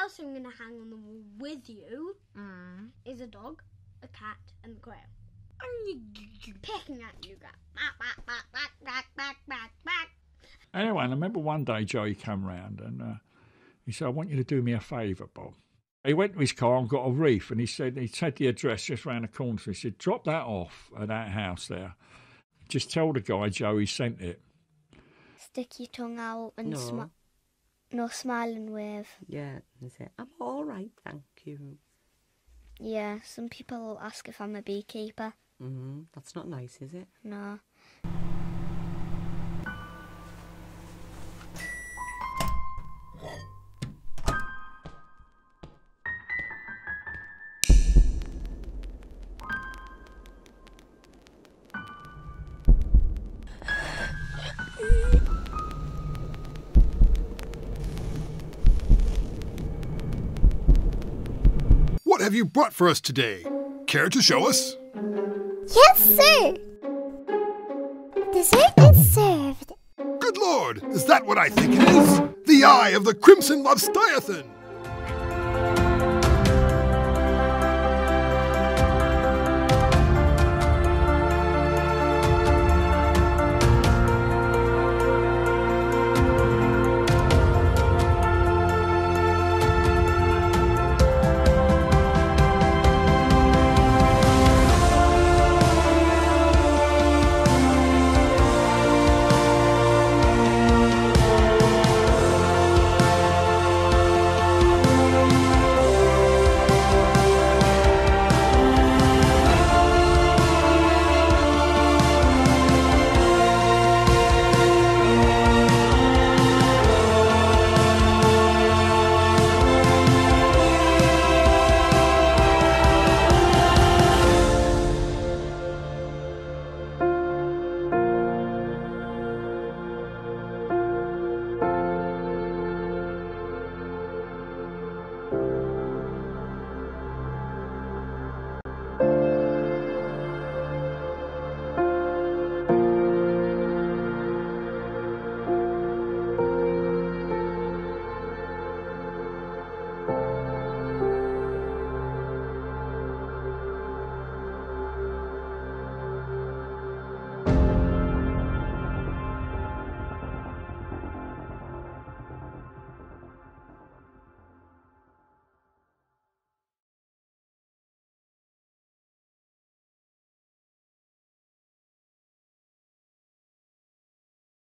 else I'm going to hang on the wall with you is a dog, a cat, and a quail. Pecking at you, go back. Anyway, and I remember one day Joey came round and he said, I want you to do me a favour, Bob. He went to his car and got a wreath, and he said the address just round the corner. So he said, drop that off at that house there. Just tell the guy Joey sent it. Stick your tongue out and no smile and wave. Yeah, and say, I'm all right, thank you. Yeah, some people ask if I'm a beekeeper. That's not nice, is it? No. What have you brought for us today? Care to show us? Yes, sir. Dessert is served. Good Lord, is that what I think it is? The eye of the Crimson Leviathan!